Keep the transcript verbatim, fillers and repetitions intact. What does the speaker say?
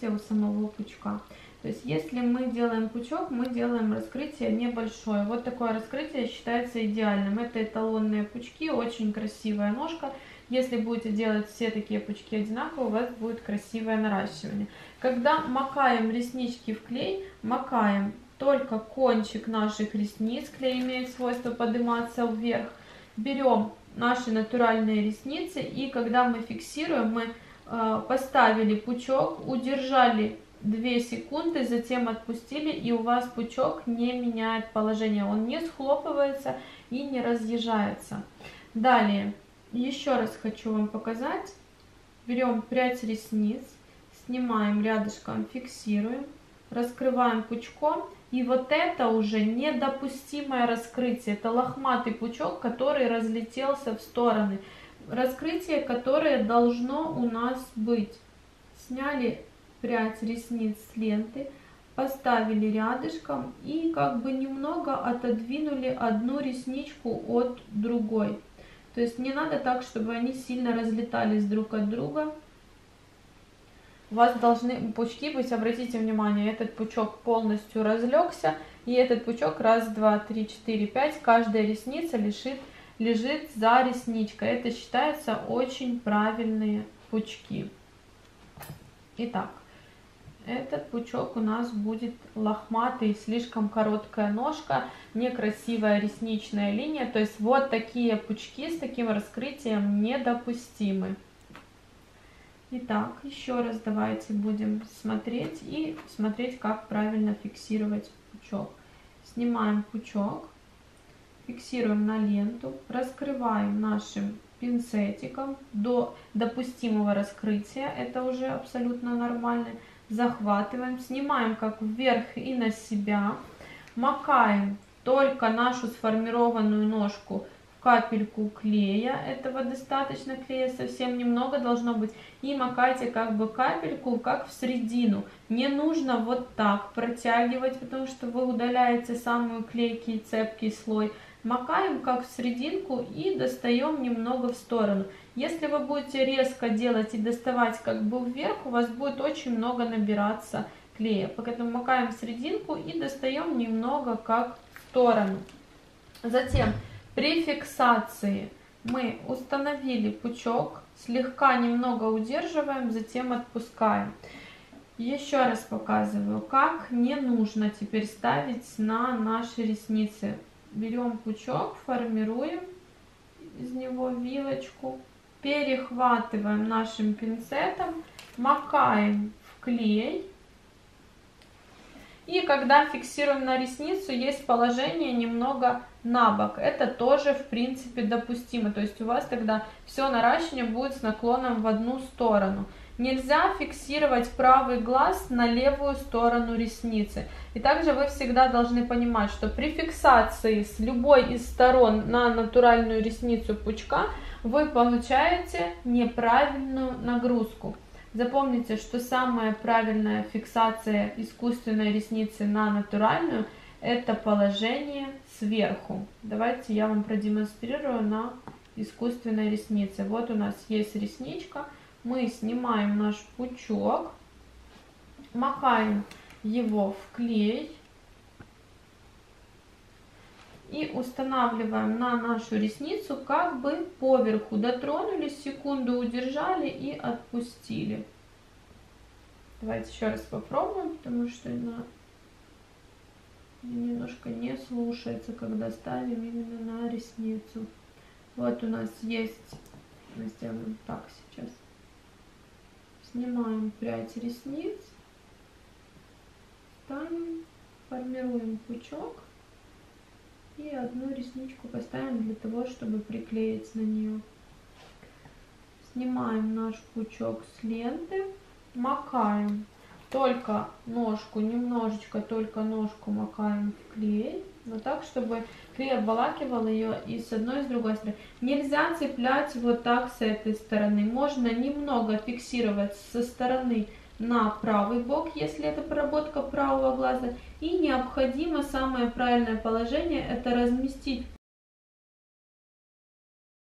раскрытие у самого пучка. То есть если мы делаем пучок, мы делаем раскрытие небольшое. Вот такое раскрытие считается идеальным. Это эталонные пучки, очень красивая ножка. Если будете делать все такие пучки одинаково, у вас будет красивое наращивание. Когда макаем реснички в клей, макаем только кончик наших ресниц. Клей имеет свойство подниматься вверх. Берем наши натуральные ресницы, и когда мы фиксируем, мы э, поставили пучок, удержали две секунды, затем отпустили, и у вас пучок не меняет положение, он не схлопывается и не разъезжается. Далее, еще раз хочу вам показать. Берем прядь ресниц, снимаем рядышком, фиксируем, раскрываем пучком, и вот это уже недопустимое раскрытие. Это лохматый пучок, который разлетелся в стороны. Раскрытие, которое должно у нас быть. Сняли прядь ресниц с ленты, поставили рядышком и как бы немного отодвинули одну ресничку от другой. То есть не надо так, чтобы они сильно разлетались друг от друга. У вас должны пучки быть, обратите внимание, этот пучок полностью разлегся, и этот пучок раз, два, три, четыре, пять, каждая ресница лежит, лежит за ресничкой. Это считается очень правильные пучки. Итак. Этот пучок у нас будет лохматый, слишком короткая ножка, некрасивая ресничная линия. То есть вот такие пучки с таким раскрытием недопустимы. Итак, еще раз давайте будем смотреть и смотреть, как правильно фиксировать пучок. Снимаем пучок, фиксируем на ленту, раскрываем нашим пинцетиком до допустимого раскрытия. Это уже абсолютно нормально. Захватываем, снимаем как вверх и на себя, макаем только нашу сформированную ножку в капельку клея, этого достаточно клея, совсем немного должно быть, и макайте как бы капельку как в середину. Не нужно вот так протягивать, потому что вы удаляете самый клейкий цепкий слой. Макаем как в серединку и достаем немного в сторону. Если вы будете резко делать и доставать как бы вверх, у вас будет очень много набираться клея. Поэтому макаем в серединку и достаем немного как в сторону. Затем при фиксации мы установили пучок, слегка немного удерживаем, затем отпускаем. Еще раз показываю, как не нужно теперь ставить на наши ресницы. Берем пучок, формируем из него вилочку, перехватываем нашим пинцетом, макаем в клей. И когда фиксируем на ресницу, есть положение немного на бок. Это тоже в принципе допустимо. То есть у вас тогда все наращивание будет с наклоном в одну сторону. Нельзя фиксировать правый глаз на левую сторону ресницы. И также вы всегда должны понимать, что при фиксации с любой из сторон на натуральную ресницу пучка вы получаете неправильную нагрузку. Запомните, что самая правильная фиксация искусственной ресницы на натуральную — это положение сверху. Давайте я вам продемонстрирую на искусственной реснице. Вот у нас есть ресничка. Мы снимаем наш пучок, макаем его в клей и устанавливаем на нашу ресницу как бы поверху. Дотронулись, секунду удержали и отпустили. Давайте еще раз попробуем, потому что она немножко не слушается, когда ставим именно на ресницу. Вот у нас есть, мы сделаем так сейчас. Снимаем прядь ресниц, ставим, формируем пучок и одну ресничку поставим для того, чтобы приклеить на нее. Снимаем наш пучок с ленты, макаем только ножку, немножечко только ножку макаем в клей, но так, чтобы клей обволакивал ее и с одной, и с другой стороны. Нельзя цеплять вот так с этой стороны. Можно немного фиксировать со стороны на правый бок, если это проработка правого глаза. И необходимо, самое правильное положение, это разместить